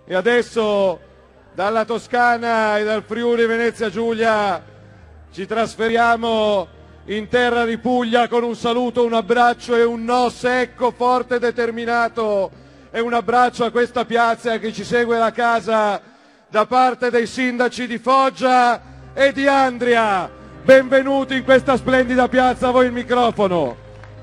E adesso dalla Toscana e dal Friuli Venezia Giulia ci trasferiamo in terra di Puglia con un saluto, un abbraccio e un no secco, forte e determinato, e un abbraccio a questa piazza che ci segue da casa da parte dei sindaci di Foggia e di Andria. Benvenuti in questa splendida piazza, a voi il microfono.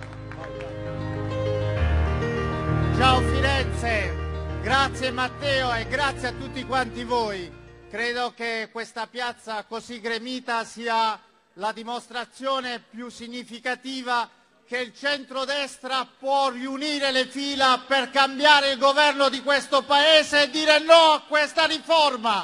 Ciao Firenze, grazie Matteo e grazie a tutti quanti voi. Credo che questa piazza così gremita sia la dimostrazione più significativa che il centrodestra può riunire le fila per cambiare il governo di questo Paese e dire no a questa riforma.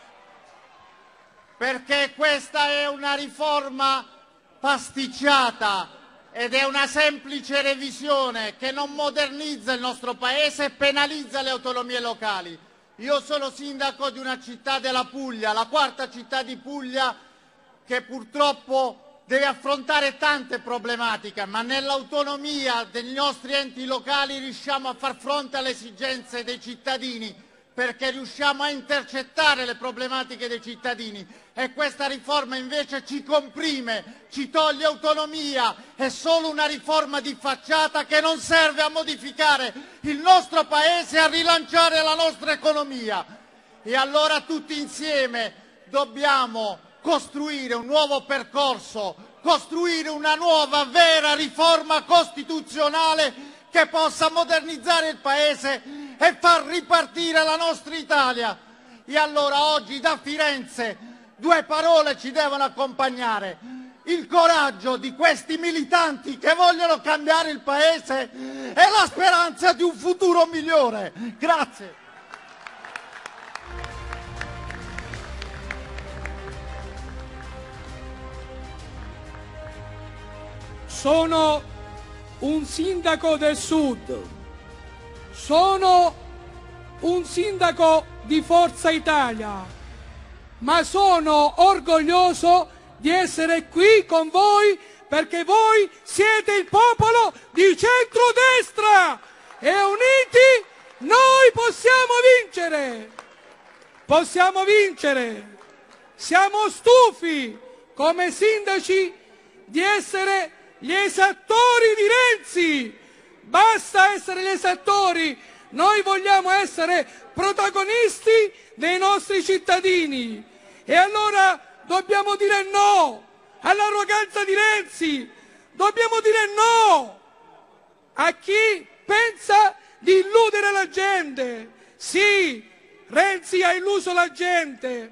Perché questa è una riforma pasticciata ed è una semplice revisione che non modernizza il nostro Paese e penalizza le autonomie locali. Io sono sindaco di una città della Puglia, la quarta città di Puglia, che purtroppo deve affrontare tante problematiche, ma nell'autonomia dei nostri enti locali riusciamo a far fronte alle esigenze dei cittadini, perché riusciamo a intercettare le problematiche dei cittadini, e questa riforma invece ci comprime, ci toglie autonomia, è solo una riforma di facciata che non serve a modificare il nostro Paese e a rilanciare la nostra economia. E allora tutti insieme dobbiamo costruire un nuovo percorso, costruire una nuova vera riforma costituzionale che possa modernizzare il Paese e far ripartire la nostra Italia. E allora oggi da Firenze due parole ci devono accompagnare: il coraggio di questi militanti che vogliono cambiare il Paese e la speranza di un futuro migliore. Grazie. Sono un sindaco del Sud, sono un sindaco di Forza Italia, ma sono orgoglioso di essere qui con voi perché voi siete il popolo di centrodestra e uniti noi possiamo vincere! Possiamo vincere! Siamo stufi come sindaci di essere gli esattori di Renzi. Basta essere gli esattori, noi vogliamo essere protagonisti dei nostri cittadini, e allora dobbiamo dire no all'arroganza di Renzi, dobbiamo dire no a chi pensa di illudere la gente. Sì, Renzi ha illuso la gente.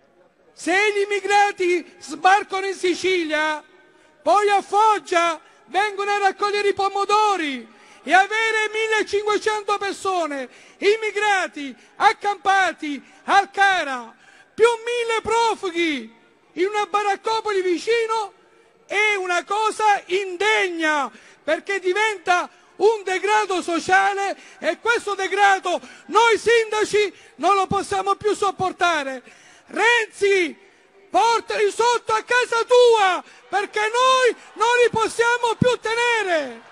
Se gli immigrati sbarcano in Sicilia, poi a Foggia vengono a raccogliere i pomodori, e avere 1500 persone, immigrati, accampati al Cara, più 1000 profughi in una baraccopoli vicino, è una cosa indegna, perché diventa un degrado sociale, e questo degrado noi sindaci non lo possiamo più sopportare. Renzi, portali sotto a casa tua, perché noi non li possiamo più tenere.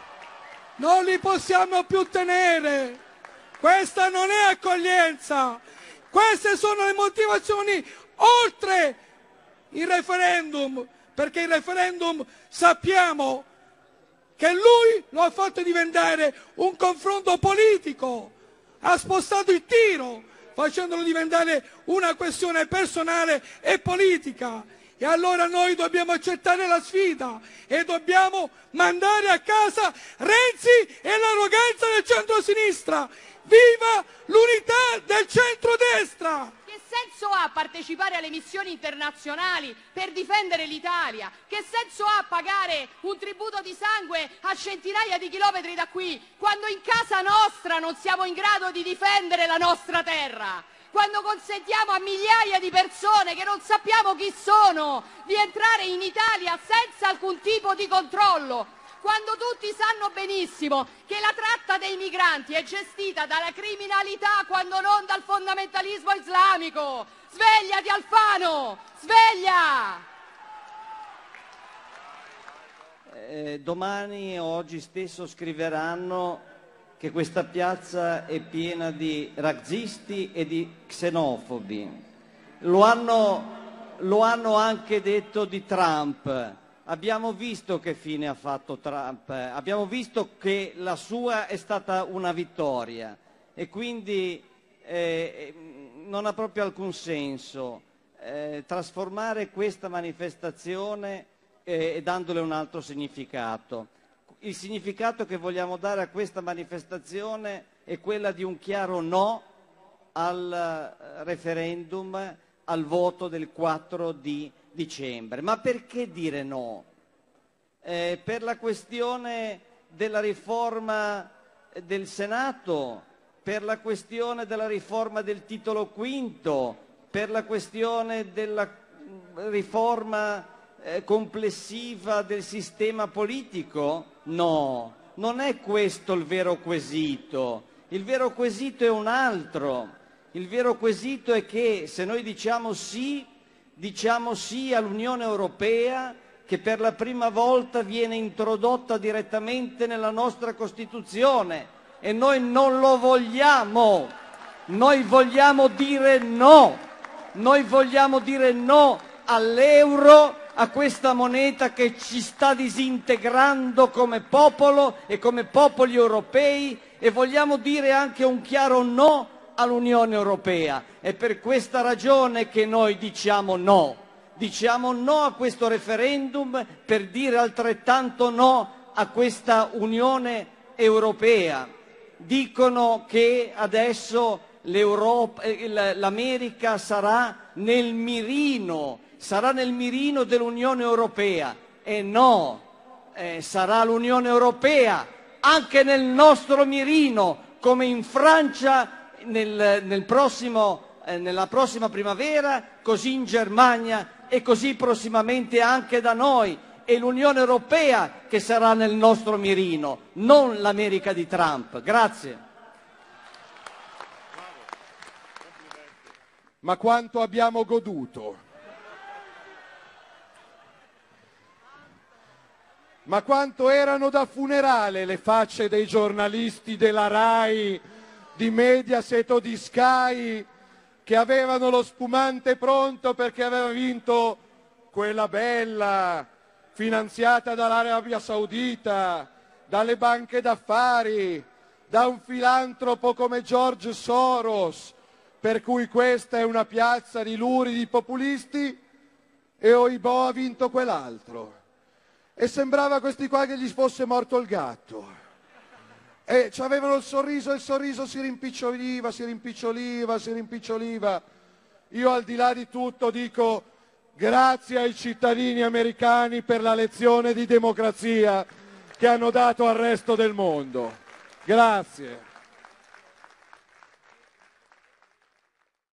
Non li possiamo più tenere. Questa non è accoglienza. Queste sono le motivazioni oltre il referendum, perché il referendum sappiamo che lui lo ha fatto diventare un confronto politico, ha spostato il tiro facendolo diventare una questione personale e politica. E allora noi dobbiamo accettare la sfida e dobbiamo mandare a casa Renzi e l'arroganza del centro-sinistra. Viva l'unità del centrodestra! Che senso ha partecipare alle missioni internazionali per difendere l'Italia? Che senso ha pagare un tributo di sangue a centinaia di chilometri da qui, quando in casa nostra non siamo in grado di difendere la nostra terra? Quando consentiamo a migliaia di persone che non sappiamo chi sono di entrare in Italia senza alcun tipo di controllo? Quando tutti sanno benissimo che la tratta dei migranti è gestita dalla criminalità, quando non dal fondamentalismo islamico? Svegliati Alfano, sveglia! Domani o oggi stesso scriveranno che questa piazza è piena di razzisti e di xenofobi. Lo hanno anche detto di Trump. Abbiamo visto che fine ha fatto Trump, abbiamo visto che la sua è stata una vittoria e quindi non ha proprio alcun senso trasformare questa manifestazione dandole un altro significato. Il significato che vogliamo dare a questa manifestazione è quella di un chiaro no al referendum, al voto del 4 di dicembre. Ma perché dire no? Per la questione della riforma del Senato, per la questione della riforma del titolo quinto, per la questione della riforma complessiva del sistema politico? No, non è questo il vero quesito. Il vero quesito è un altro. Il vero quesito è che se noi diciamo sì all'Unione Europea, che per la prima volta viene introdotta direttamente nella nostra Costituzione, e noi non lo vogliamo. Noi vogliamo dire no. Noi vogliamo dire no all'euro, a questa moneta che ci sta disintegrando come popolo e come popoli europei, e vogliamo dire anche un chiaro no all'Unione Europea. È per questa ragione che noi diciamo no. Diciamo no a questo referendum per dire altrettanto no a questa Unione Europea. Dicono che adesso l'America sarà nel mirino dell'Unione Europea. E no, sarà l'Unione Europea anche nel nostro mirino, come in Francia nella prossima primavera, così in Germania e così prossimamente anche da noi. È l'Unione Europea che sarà nel nostro mirino, non l'America di Trump. Grazie. Ma quanto abbiamo goduto! Ma quanto erano da funerale le facce dei giornalisti della RAI, di Mediaset o di Sky, che avevano lo spumante pronto perché aveva vinto quella bella, finanziata dall'Arabia Saudita, dalle banche d'affari, da un filantropo come George Soros, per cui questa è una piazza di luridi populisti, e oibò ha vinto quell'altro. E sembrava questi qua che gli fosse morto il gatto. E avevano il sorriso si rimpiccioliva. Io al di là di tutto dico grazie ai cittadini americani per la lezione di democrazia che hanno dato al resto del mondo. Grazie.